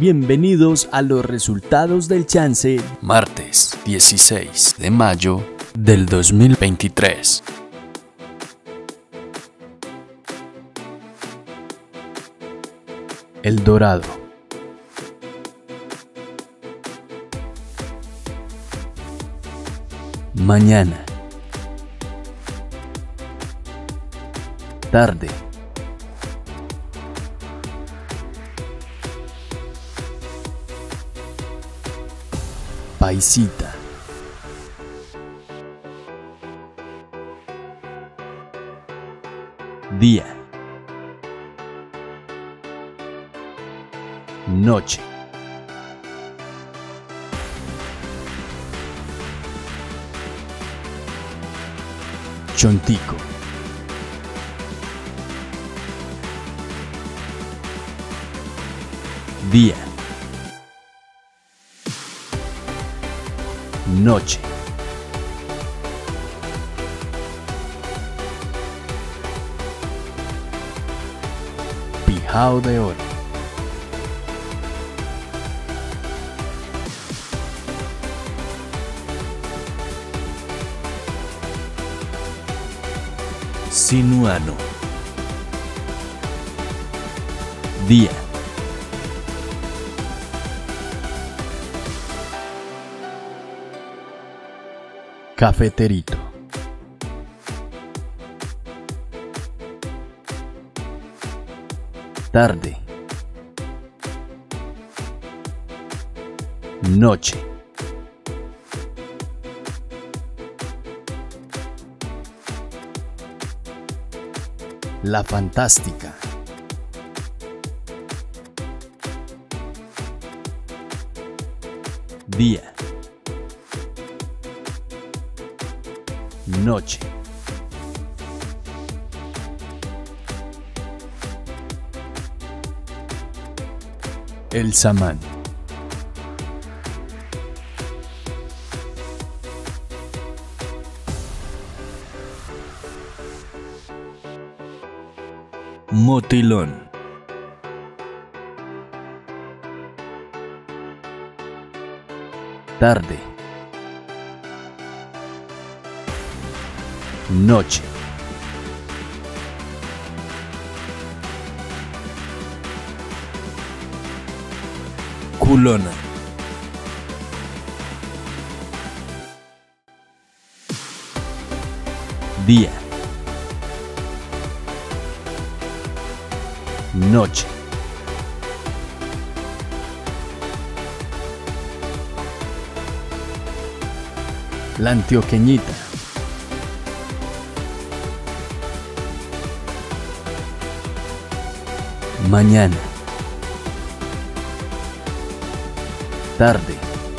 Bienvenidos a los resultados del chance, martes 16 de mayo del 2023. El Dorado. Mañana. Tarde. Paisita. Día. Noche. Chontico. Día. Noche. Pijao de oro. Sinuano. Día. Cafeterito. Tarde. Noche. La Fantástica. Día. Noche. El Samán. Motilón. Tarde. Noche. Culona. Día. Noche. La Antioqueñita. Mañana. Tarde.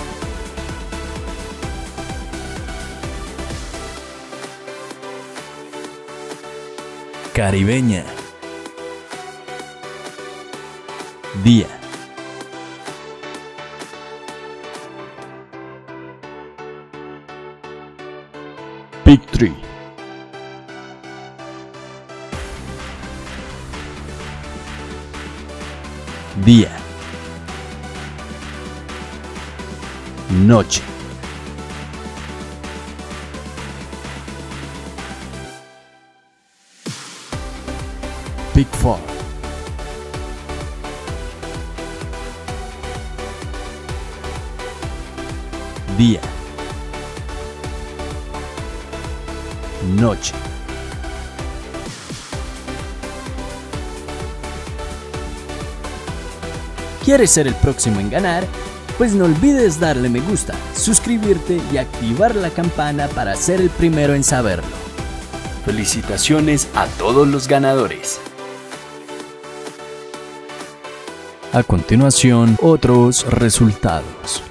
Caribeña. Día. Big Tree. Día. Noche. Big Four. Día. Noche. ¿Quieres ser el próximo en ganar? Pues no olvides darle me gusta, suscribirte y activar la campana para ser el primero en saberlo. Felicitaciones a todos los ganadores. A continuación, otros resultados.